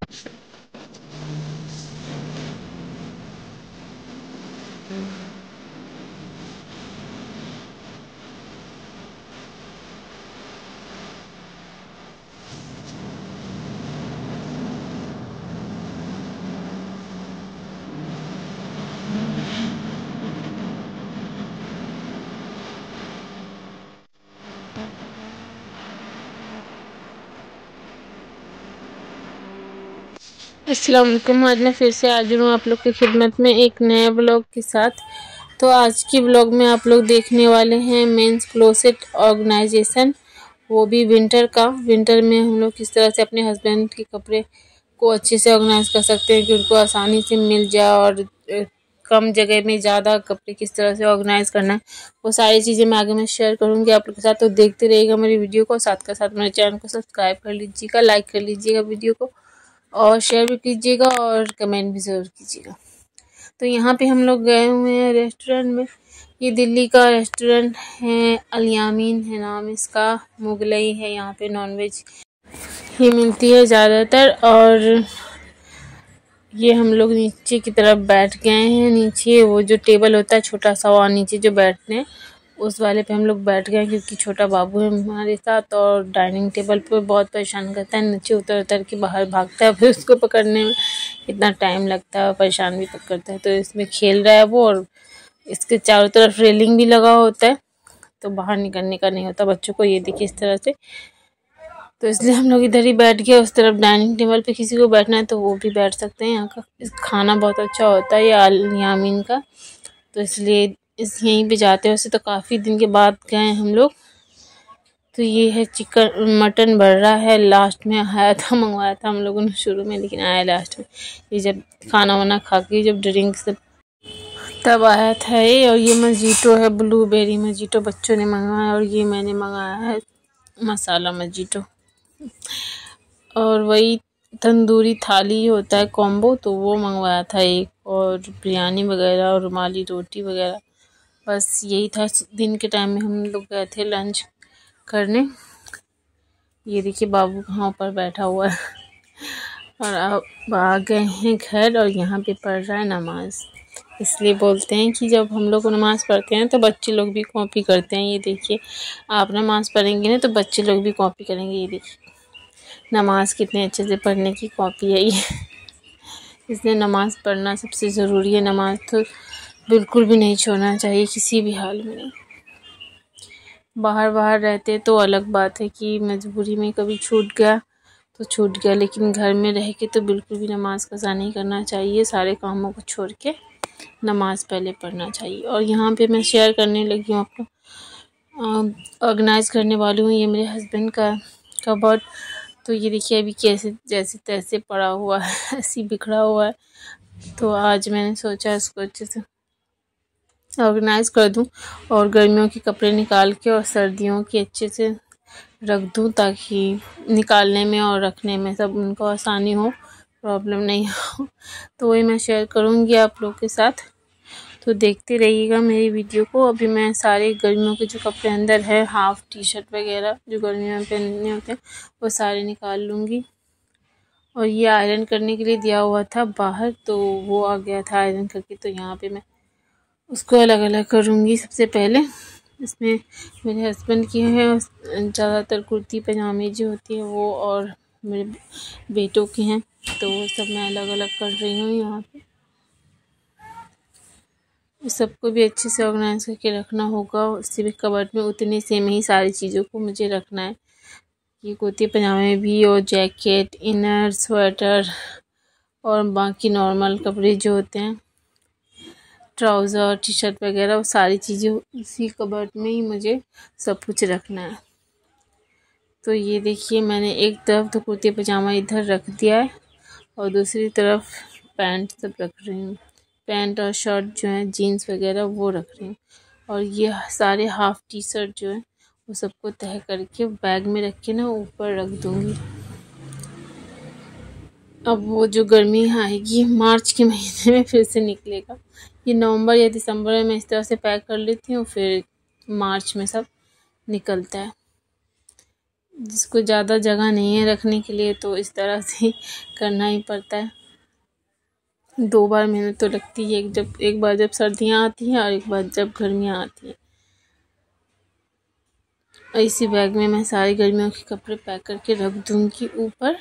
अस्सलाम वालेकुम। आज मैं फिर से हाजिर हूँ आप लोग की खिदमत में एक नए ब्लॉग के साथ। तो आज की ब्लॉग में आप लोग देखने वाले हैं मेंस क्लोसेट ऑर्गेनाइजेशन, वो भी विंटर का। विंटर में हम लोग किस तरह से अपने हस्बैंड के कपड़े को अच्छे से ऑर्गेनाइज कर सकते हैं कि उनको आसानी से मिल जाए, और कम जगह में ज़्यादा कपड़े किस तरह से ऑर्गेनाइज करना है, वो सारी चीज़ें मैं आगे में शेयर करूँगी आप लोग के साथ। तो देखते रहिएगा मेरी वीडियो को, साथ के साथ मेरे चैनल को सब्सक्राइब कर लीजिएगा, लाइक कर लीजिएगा वीडियो को, और शेयर भी कीजिएगा और कमेंट भी ज़रूर कीजिएगा। तो यहाँ पे हम लोग गए हुए हैं रेस्टोरेंट में। ये दिल्ली का रेस्टोरेंट है, अल यामीन है नाम इसका। मुगलई है, यहाँ पे नॉनवेज ही मिलती है ज़्यादातर। और ये हम लोग नीचे की तरफ बैठ गए हैं। नीचे वो जो टेबल होता है छोटा सा, वहाँ नीचे जो बैठते हैं उस वाले पे हम लोग बैठ गए, क्योंकि छोटा बाबू है हमारे साथ और डाइनिंग टेबल पे बहुत परेशान करता है। नीचे उतर उतर के बाहर भागता है, फिर उसको पकड़ने में इतना टाइम लगता है, परेशान भी करता है। तो इसमें खेल रहा है वो, और इसके चारों तरफ रेलिंग भी लगा होता है, तो बाहर निकलने का नहीं होता बच्चों को। ये देखिए इस तरह से। तो इसलिए हम लोग इधर ही बैठ गए। उस तरफ डाइनिंग टेबल पे किसी को बैठना है तो वो भी बैठ सकते हैं। यहाँ का खाना बहुत अच्छा होता है, ये अल यामीन का। तो इसलिए यहीं पे जाते हैं। वैसे तो काफ़ी दिन के बाद गए हम लोग। तो ये है चिकन मटन बर्रा है, लास्ट में आया था, मंगवाया था हम लोगों ने शुरू में, लेकिन आया लास्ट में। ये जब खाना वाना खा के जब ड्रिंक से तब आया था ये। और ये मजीटो है, ब्लूबेरी मजीटो बच्चों ने मंगवाया, और ये मैंने मंगाया है मसाला मजीटो। और वही तंदूरी थाली होता है कॉम्बो, तो वो मंगवाया था एक, और बिरयानी वगैरह और रुमाली रोटी वगैरह। बस यही था। दिन के टाइम में हम लोग गए थे लंच करने। ये देखिए बाबू कहाँ पर बैठा हुआ है। और अब आ गए हैं घर, और यहाँ पे पढ़ रहा है नमाज। इसलिए बोलते हैं कि जब हम लोग नमाज़ पढ़ते हैं तो बच्चे लोग भी कॉपी करते हैं। ये देखिए आप नमाज़ पढ़ेंगे ना तो बच्चे लोग भी कॉपी करेंगे। ये देखिए नमाज कितने अच्छे से पढ़ने की कॉपी है ये। इसलिए नमाज़ पढ़ना सबसे ज़रूरी है। नमाज तो बिल्कुल भी नहीं छोड़ना चाहिए, किसी भी हाल में नहीं। बाहर रहते तो अलग बात है कि मजबूरी में कभी छूट गया तो छूट गया, लेकिन घर में रह के तो बिल्कुल भी नमाज कज़ा नहीं करना चाहिए। सारे कामों को छोड़ के नमाज पहले पढ़ना चाहिए। और यहाँ पे मैं शेयर करने लगी हूँ आपको, ऑर्गेनाइज़ करने वाली हूँ। ये मेरे हस्बैंड का कबर्ड। तो ये देखिए अभी कैसे जैसे तैसे पड़ा हुआ है, ऐसे बिखरा हुआ है। तो आज मैंने सोचा इसको अच्छे से ऑर्गेनाइज़ कर दूं, और गर्मियों के कपड़े निकाल के और सर्दियों के अच्छे से रख दूं, ताकि निकालने में और रखने में सब उनको आसानी हो, प्रॉब्लम नहीं हो। तो वही मैं शेयर करूंगी आप लोग के साथ। तो देखते रहिएगा मेरी वीडियो को। अभी मैं सारे गर्मियों के जो कपड़े अंदर है, हाफ टी शर्ट वगैरह जो गर्मियों में पहनने होते हैं, वो सारे निकाल लूँगी। और ये आयरन करने के लिए दिया हुआ था बाहर, तो वो आ गया था आयरन करके। तो यहाँ पे मैं उसको अलग अलग करूँगी। सबसे पहले इसमें मेरे हस्बैंड की है ज़्यादातर कुर्ती पजामे जो होती है वो, और मेरे बेटों के हैं, तो वो सब मैं अलग अलग कर रही हूँ यहाँ पे। सबको भी अच्छे से ऑर्गेनाइज करके रखना होगा। उसी भी कबर्ड में उतने से में ही सारी चीज़ों को मुझे रखना है। ये कुर्ती पजामे भी, और जैकेट, इनर, स्वेटर, और बाकी नॉर्मल कपड़े जो होते हैं, ट्राउज़र, टी शर्ट वगैरह, वो सारी चीज़ें उसी कबर्ड में ही मुझे सब कुछ रखना है। तो ये देखिए मैंने एक तरफ तो कुर्ती पजामा इधर रख दिया है, और दूसरी तरफ पैंट सब रख रही हूँ। पैंट और शर्ट जो है, जीन्स वगैरह वो रख रही हूँ। और ये सारे हाफ टी शर्ट जो है वो सबको तह करके बैग में रख के ना ऊपर रख दूँगी। अब वो जो गर्मी आएगी मार्च के महीने में फिर से निकलेगा। ये नवंबर या दिसंबर में मैं इस तरह से पैक कर लेती हूँ, फिर मार्च में सब निकलता है। जिसको ज़्यादा जगह नहीं है रखने के लिए तो इस तरह से करना ही पड़ता है। 2 बार मेहनत तो लगती है, एक बार जब सर्दियाँ आती हैं और एक बार जब गर्मियाँ आती हैं। इसी बैग में मैं सारी गर्मियों के कपड़े पैक करके रख दूँगी ऊपर।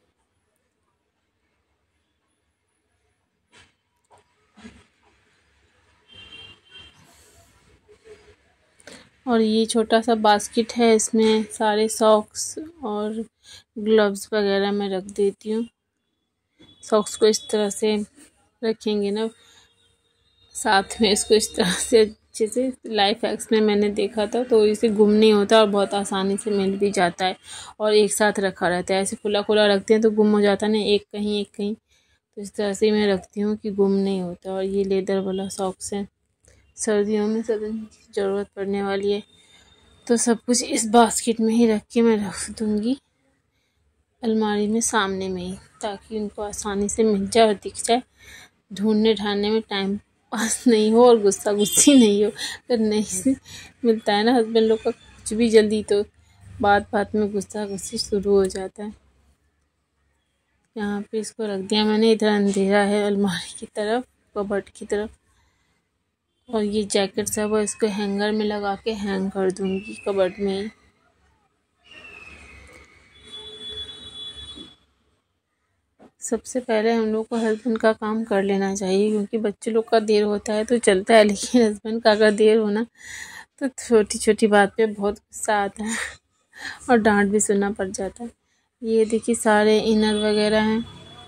और ये छोटा सा बास्केट है, इसमें सारे सॉक्स और ग्लव्स वगैरह मैं रख देती हूँ। सॉक्स को इस तरह से रखेंगे ना साथ में, इसको इस तरह से अच्छे से लाइफ हैक्स में मैंने देखा था, तो इसे गुम नहीं होता और बहुत आसानी से मिल भी जाता है और एक साथ रखा रहता है। ऐसे खुला खुला रखते हैं तो गुम हो जाता है ना, एक कहीं, तो इस तरह से मैं रखती हूँ कि गुम नहीं होता। और ये लेदर वाला सॉक्स है, सर्दियों में सब इनकी ज़रूरत पड़ने वाली है, तो सब कुछ इस बास्केट में ही रख के मैं रख दूँगी अलमारी में सामने में ही, ताकि उनको आसानी से मिल जाए और दिख जाए। ढूंढने ढांडने में टाइम पास नहीं हो और गुस्सा गुस्सी नहीं हो। अगर नहीं से मिलता है ना हस्बैंड लोग का कुछ भी जल्दी, तो बात बात में गुस्सा गुस्सी शुरू हो जाता है। यहाँ पे इसको रख दिया मैंने, इधर अंधेरा है अलमारी की तरफ, कबर्ड की तरफ। और ये जैकेट सब है, इसको हैंगर में लगा के हैंग कर दूँगी कबर्ड में ही। सबसे पहले हम लोग को हस्बैंड का काम कर लेना चाहिए, क्योंकि बच्चे लोग का देर होता है तो चलता है, लेकिन हस्बैंड का अगर देर होना तो छोटी छोटी बात पे बहुत गुस्सा आता है और डांट भी सुनना पड़ जाता है। ये देखिए सारे इनर वगैरह हैं।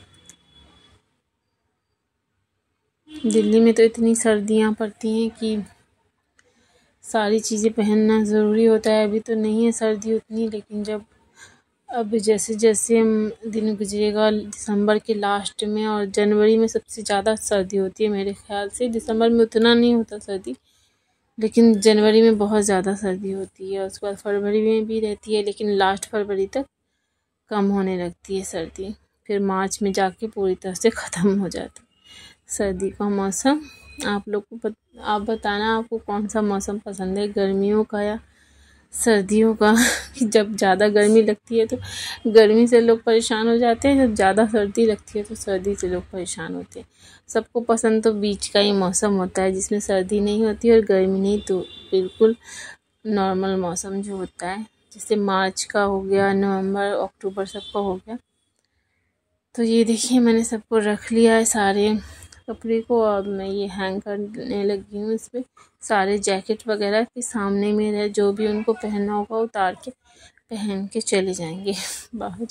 दिल्ली में तो इतनी सर्दियाँ पड़ती हैं कि सारी चीज़ें पहनना ज़रूरी होता है। अभी तो नहीं है सर्दी उतनी, लेकिन जब अब जैसे जैसे दिन गुजरेगा, दिसंबर के लास्ट में और जनवरी में सबसे ज़्यादा सर्दी होती है मेरे ख्याल से। दिसंबर में उतना नहीं होता सर्दी, लेकिन जनवरी में बहुत ज़्यादा सर्दी होती है। उसके बाद फरवरी में भी रहती है, लेकिन लास्ट फरवरी तक कम होने लगती है सर्दी, फिर मार्च में जाके पूरी तरह से ख़त्म हो जाती है सर्दी का मौसम। आप लोग को आप बताना आपको कौन सा मौसम पसंद है, गर्मियों का या सर्दियों का। जब ज़्यादा गर्मी लगती है तो गर्मी से लोग परेशान हो जाते हैं, जब ज़्यादा सर्दी लगती है तो सर्दी से लोग परेशान होते हैं। सबको पसंद तो बीच का ही मौसम होता है, जिसमें सर्दी नहीं होती और गर्मी नहीं, तो बिल्कुल नॉर्मल मौसम जो होता है, जैसे मार्च का हो गया, नवंबर अक्टूबर सबका हो गया। तो ये देखिए मैंने सबको रख लिया है सारे कपड़े को, अब मैं ये हैंग करने लगी हूँ। इस पर सारे जैकेट वगैरह के सामने में रहे, जो भी उनको पहनना होगा उतार के पहन के चले जाएंगे बाहर।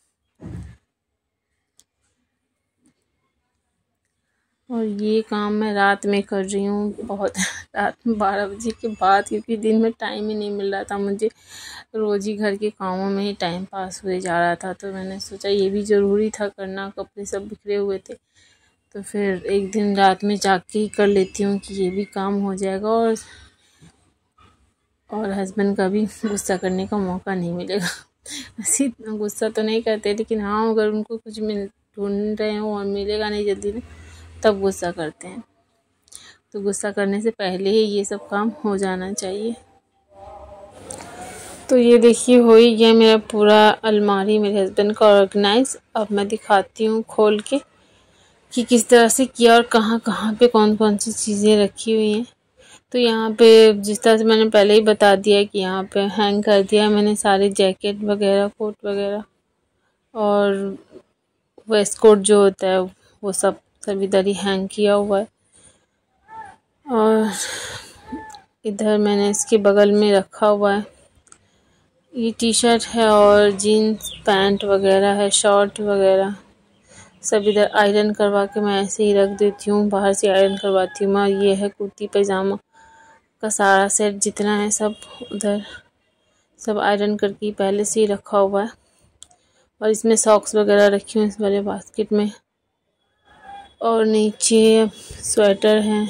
और ये काम मैं रात में कर रही हूँ, बहुत रात में 12 बजे के बाद, क्योंकि दिन में टाइम ही नहीं मिल रहा था मुझे। रोज़ ही घर के कामों में ही टाइम पास हुए जा रहा था, तो मैंने सोचा ये भी ज़रूरी था करना। कपड़े सब बिखरे हुए थे, तो फिर एक दिन रात में जाग के ही कर लेती हूँ कि ये भी काम हो जाएगा और हस्बैंड का भी गुस्सा करने का मौका नहीं मिलेगा। ऐसे इतना गुस्सा तो नहीं करते, लेकिन हाँ अगर उनको कुछ ढूंढ रहे हो और मिलेगा नहीं जल्दी में, तब गुस्सा करते हैं। तो गुस्सा करने से पहले ही ये सब काम हो जाना चाहिए। तो ये देखिए हो ही गया मेरा पूरा अलमारी मेरे हस्बैंड का ऑर्गेनाइज। अब मैं दिखाती हूँ खोल के कि किस तरह से किया और कहाँ कहाँ पे कौन कौन सी चीज़ें रखी हुई हैं। तो यहाँ पे जिस तरह से मैंने पहले ही बता दिया है कि यहाँ पे हैंग कर दिया मैंने सारे जैकेट वगैरह, कोट वगैरह और वेस्ट कोट जो होता है वो सब इधर ही हैंग किया हुआ है। और इधर मैंने इसके बगल में रखा हुआ है, ये टी शर्ट है और जीन्स पैंट वगैरह है, शॉर्ट वगैरह सब इधर आयरन करवा के मैं ऐसे ही रख देती हूँ, बाहर से आयरन करवाती हूँ मैं। ये है कुर्ती पैजामा का सारा सेट जितना है सब उधर सब आयरन करके पहले से ही रखा हुआ है। और इसमें सॉक्स वगैरह रखी हूँ इस वाले बास्केट में। और नीचे स्वेटर है,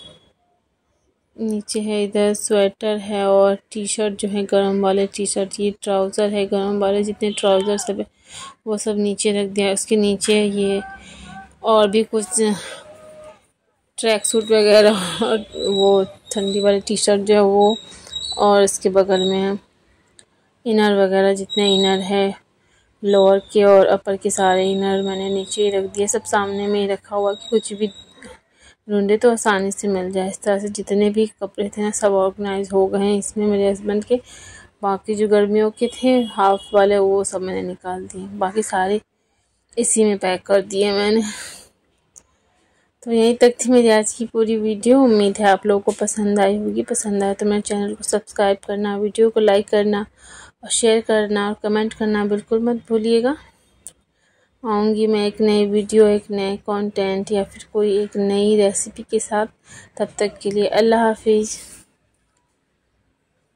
नीचे है इधर स्वेटर है और टी शर्ट जो है गर्म वाले टी शर्ट, ये ट्राउज़र है गर्म वाले, जितने ट्राउज़र सब है वो सब नीचे रख दिया। उसके नीचे ये और भी कुछ ट्रैक सूट वगैरह और वो ठंडी वाली टी शर्ट जो है वो, और इसके बगल में इनर वगैरह जितने इनर है लोअर के और अपर के सारे इनर मैंने नीचे ही रख दिए। सब सामने में ही रखा हुआ कि कुछ भी ढूंढे तो आसानी से मिल जाए। इस तरह से जितने भी कपड़े थे ना सब ऑर्गेनाइज हो गए हैं इसमें मेरे हस्बैंड के। बाकी जो गर्मियों के थे हाफ वाले वो सब मैंने निकाल दिए, बाकी सारे इसी में पैक कर दिए मैंने। तो यहीं तक थी मेरी आज की पूरी वीडियो। उम्मीद है आप लोगों को पसंद आई होगी। पसंद आए तो मेरे चैनल को सब्सक्राइब करना, वीडियो को लाइक करना और शेयर करना और कमेंट करना बिल्कुल मत भूलिएगा। आऊँगी मैं एक नई वीडियो, एक नए कंटेंट या फिर कोई एक नई रेसिपी के साथ। तब तक के लिए अल्लाह हाफिज़।